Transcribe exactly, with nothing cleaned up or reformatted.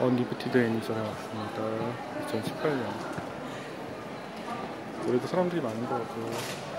언리미티드 애니전에 왔습니다. 이천십팔 년. 올해도 사람들이 많은 것 같아요.